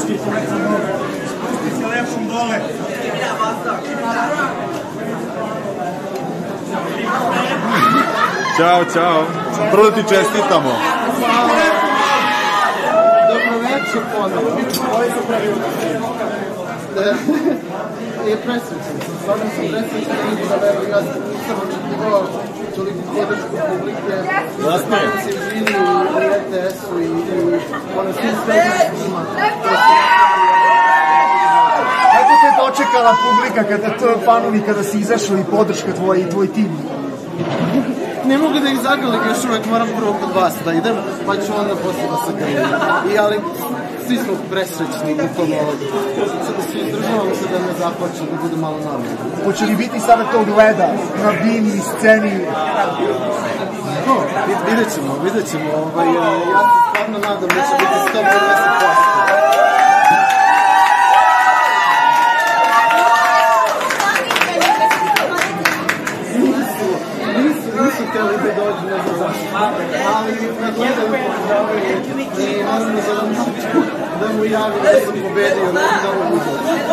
Spusti se lepšom dole. Ćao, čao. Prvo ti čestitamo. Dobro večer, ponovno. Koji su pravi je presrećen. Stvarno sam presrećen da vidim da verujem. Ja nisam očekivao toliko podršku publike. Stvarno se izvini u RTS-u i svim svećnicima. Kako te je dočekala publika kada to fanovi, kada si izašao i podrška tvoj tim? Ne mogu da ih zagalim, još uvek moram prvo kod vas da idem, pa ću onda posle da se galim. Ali svi smo presrećni, bukvalno svi izdržavamo se da ne zaplaću, da bude malo normalno. Hoće li biti sada tog leda na bini, sceni? No, vidjet ćemo. Ja se stvarno nadam da će biti 150%. Nisu htjeli da dođu, ne znam zašto. Ali nadgledaju podržavaju i naravno da mu javim da sam pobedio, ne znam da ovo bude.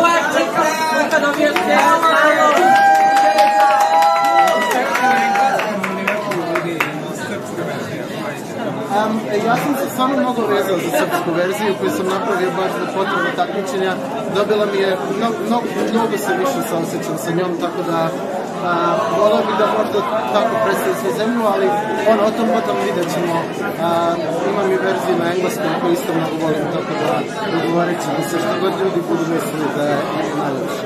Ja sam se stvarno mnogo vezao za srpsku verziju koju sam napravio baš za potrebe takmičenja. Dobila mi je, mnogo se više saosećam sa njom, tako da volao bih da možda tako predstavi sve zemlju, ali o tom potom vidjet ćemo. Imam i verziju na engleskom koju isto mnogo volim, tako da dogovorit ćemo se što god ljudi budu mislili da je najlepše.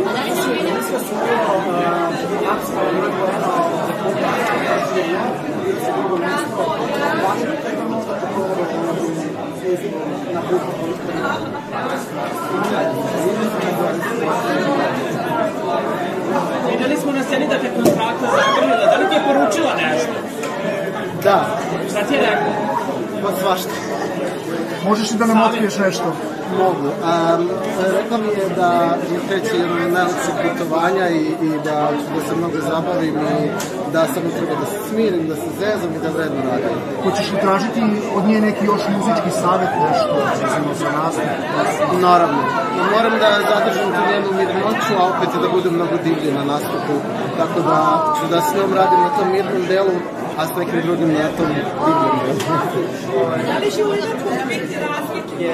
Videli smo na sceni da te kontrakta zagrlila, da li ti je poručila nešto? Da. Šta ti je rekao? Pa svašta. Možeš li da nam otkriješ nešto? Mogu. Rekla mi je da je kreće jedno od najlepših putovanja i da se mnogo zabavim i da samo treba da se smirim, da se zezam i da vredno radim. Hoćeš li tražiti od nje neki još muzički savjet, nešto, recimo za nastup? Naravno. Moram da zadržam tu njenu mirnoću, a opet i da budem mnogo divlji na nastupu. Tako da ću da s njom radim na tom mirnom delu, a s nekim drugim na tom divljem delu. Da li će uvijek biti razlike?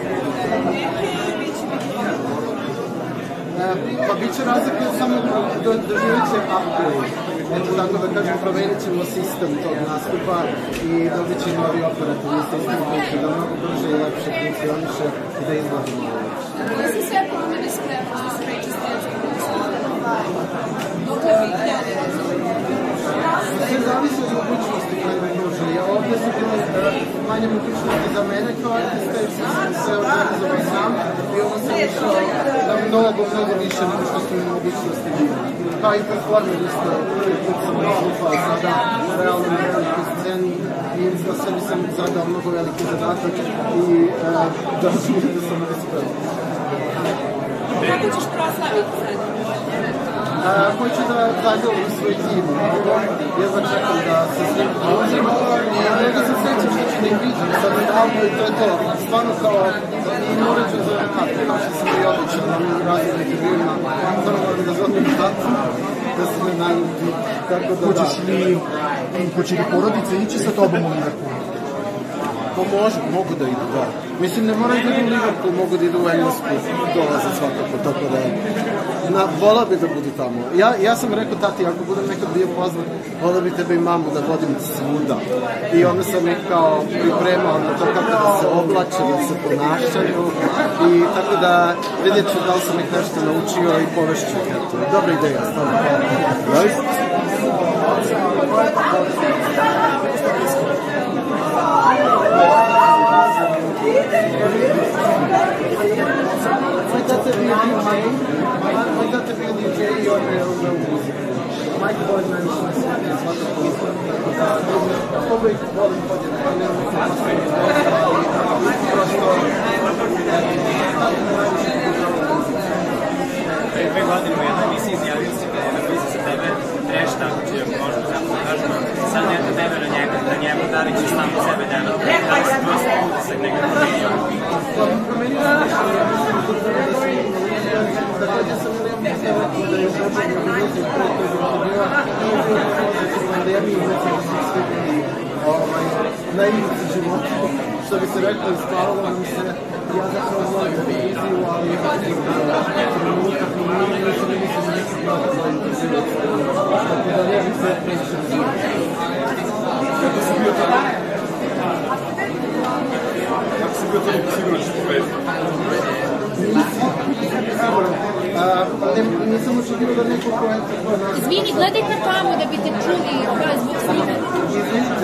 Pa bit će razlike samo doživjet će upgrade. Eto tako da kažem, promenit ćemo sistem tog nastupa i dobit će novi operativni sistem koji će da mnogo brže i lepše funkcioniše i da izgleda malo lepše. Da se sve promene spremno što se reći stetski dokle vi htjeli sve zavisi od mogućnosti koje me pruže. Ovdje su bile manje mogućnosti za mene kao artista jer sam se organizovao sam i ovo sam išao da mnogo više nego što su mi mogućnosti bile. Kao i performer isto, prvi put sam nastupao sada realno na velikoj sceni i za sebi sam zadao mnogo veliki zadatak i da sam uspeo. Kako ćeš proslaviti sad? Hoću da zagrlim svoj tim. Jedva čekam da se s njim družim i mnogo se srećam što ću da ih vidim sad davno i to je to. Stvarno kao ne uređujem za kartu, kao što sam i običan na raznim intervjuima. Stvarno moram da zovem tatu, da se ne naljubi. Hoće li porodica ići sa tobom u Liverpool? Pa mogu da idu, da. Mislim, ne moraju da idu u Liverpool, mogu da idu u Englesku, dolaze svakako, tako da volao bi da budu tamo. Ja sam rekao tati, ako budem nekad bio poznat, volao bi tebe i mamu da vodim svuda. I onda sam ih kao pripremao na to kako da se oblače, da se ponašaju. I tako da vidjet ću da li sam ih nešto naučio i povešću. Dobra ideja, stavno. Moj tata je bio DJ i on je umeo muziku. Mike Boyd najviše na svijetu, svakako uvijek volim podjeti, pa nemam nekako prosto Pre 2 godine u jednoj emisiji izjavio si da je napisao sa tebe trash takmičio, možda tako da kažemo. Sad neko tebe na njemu, da li ćeš samo sebe delo? Da li si prosto utisak nekako promenio? Promenio na ivici života, što bi se reklo, ispavalo nam se, ja zapravo volim televiziju, ali trenutak i mislim da nisam nekih mnogo volim televiziju, tako da ne bih sve pričao. Kako si bio tamo? Kako si bio tamo sigurno ćeš pobediti? Nisam očekivao da neko ko je nas... Izvini, gledajte tamo da bi te čuli zbog snime. Izvinite,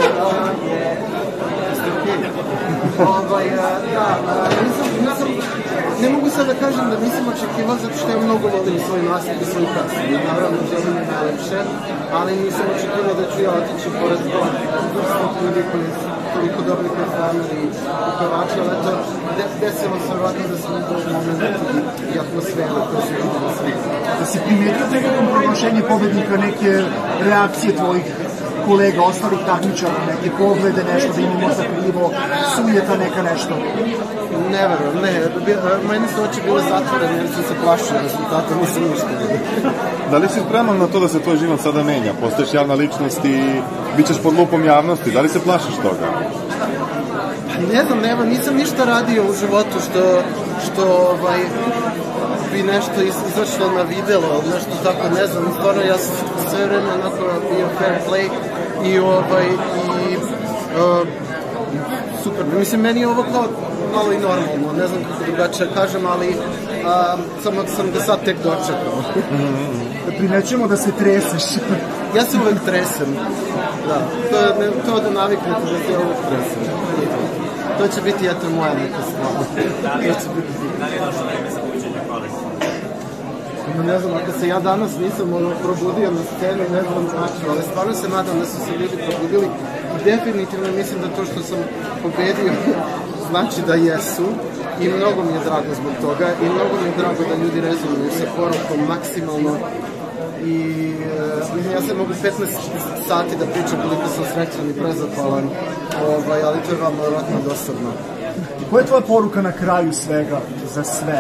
ne mogu sad da kažem da nisam očekivao zato što ja mnogo volim svoj nastup i svoj kasni. Naravno, želim je najlepše, ali nisam očekivao da ću ja otići pored vrstnih ljudi koji su toliko dobri performeri i pevači, ali eto, desilo se vratno da sam imao moment i atmosferu koju su vidio na svijetu. Da si primetio prilikom proglašenja pobednika neke reakcije tvojih kolega, ostalih takmičara, neke poglede, nešto da imamo za krivo, sujeta neka nešto? Ne verujem, ne. Meni su oči bile zatvorene jer sam se plašio rezultata, nisam ništa vidio. Da li si spreman na to da se tvoj život sada menja? Postaješ javna ličnost i bit ćeš pod lupom javnosti. Da li se plašiš toga? Ne znam, nisam ništa radio u životu što bi nešto izašlo na videlo, nešto tako, ne znam, stvarno ja sam sve vreme onako bio fair play i super, mislim, meni je ovo kao malo i normalno, ne znam kako drugačije kažem, ali samo sam ga sad tek dočekao. Primećujemo da se treseš. Ja se uvek tresem, da, to da naviknete da se uvek tresem. To će biti, eto, moja neka stvar. Da li je došlo vreme za buđenje kolektiva? Ne znam, ako se ja danas nisam probudio na scenu, ne znam znači, ali stvarno se nadam da su se ljudi probudili i definitivno mislim da to što sam pobedio znači da jesu i mnogo mi je drago zbog toga i mnogo mi je drago da ljudi rezonuju sa porukom maksimalno i ja se mogu 15 sati da pričam koliko sam srećan i prezahvalan, ali to je vam vjerojatno dosadno. Koja je tvoja poruka na kraju svega, za sve?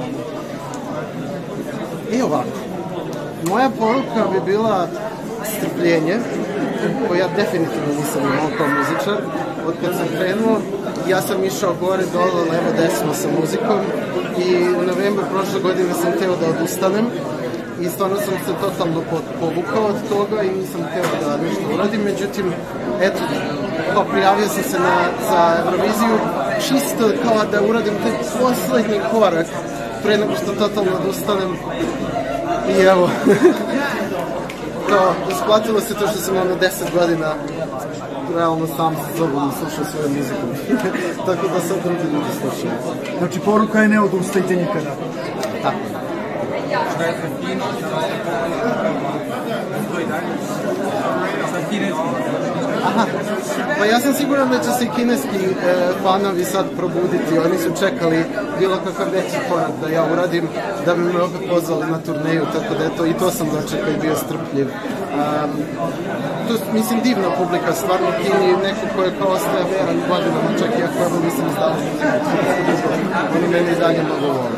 I ovako, moja poruka bi bila strpljenje, koje ja definitivno nisam imao kao muzičar. Od kad sam krenuo, ja sam išao gore, dole, levo, desno sa muzikom i u novembru prošle godine sam hteo da odustanem i stvarno sam se totalno povukao od toga i nisam hteo da nešto uradim, međutim, eto, kao prijavio sam se za Euroviziju čisto kao da uradim taj poslednji korak pre nego što totalno odustanem i evo, kao, isplatilo se to što sam 10 godina realno sam sa sobom slušao svoju muziku, tako da sad drugi ljudi slušaju. Znači, poruka je ne odustajte nikada. Tako. Šta je za kino? To i dalje? Sa kineskim? Aha, pa ja sam siguran da će se i kineski fanovi sad probuditi. Oni su čekali bilo kakav veći korak da ja uradim, da bi me opet pozvali na turneju, tako da eto, i to sam dočekao i bio strpljiv. To mislim divna publika, stvarno Kini, neko ko je kao ostaje veran godinama, čak i ako evo nisam izdao muziku, oni mene i dalje mnogo vole.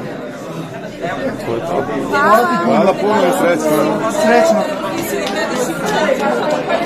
Hvala puno i srećno. Srećno.